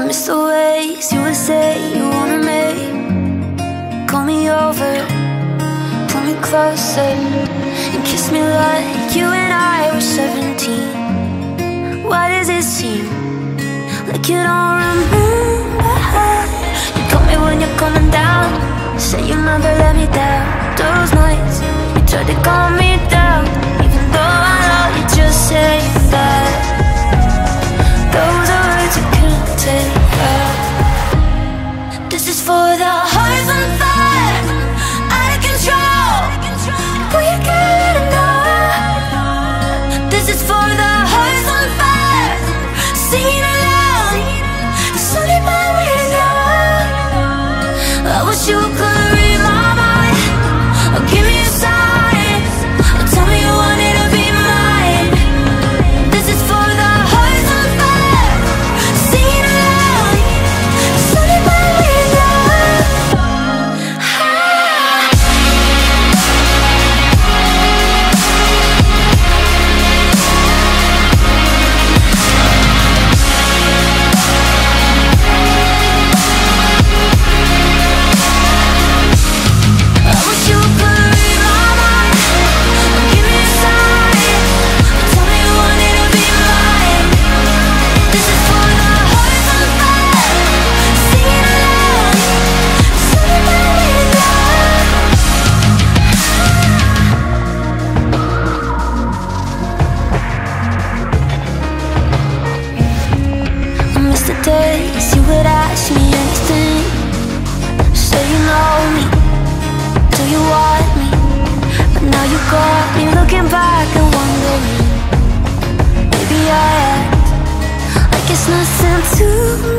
miss the ways you would say you wanna make. Call me over, pull me closer, and kiss me like you and I were 17. Why does it seem like you don't remember? You call me when you're coming down, say you never let me down. Those nights you tried to calm me down, even though I know you're just saying that. Those are words you can't take back. This is for the hearts on fire, out of control. We can't let it know. This is for the hearts on fire, singing aloud, sunny by window. I wish you could read my mind, or give me a sign, or tell me you wanted to be mine. This is for the hearts on fire, singing aloud, sunny by window. I wish you could read my mind, or give me a sign, or tell me you wanted to be mine. This is for the hearts on fire, singing aloud, sunny by window. I miss the days you would ask me anything, say you know me, do you want me? But now you got me looking back and wondering, maybe I act like it's nothing to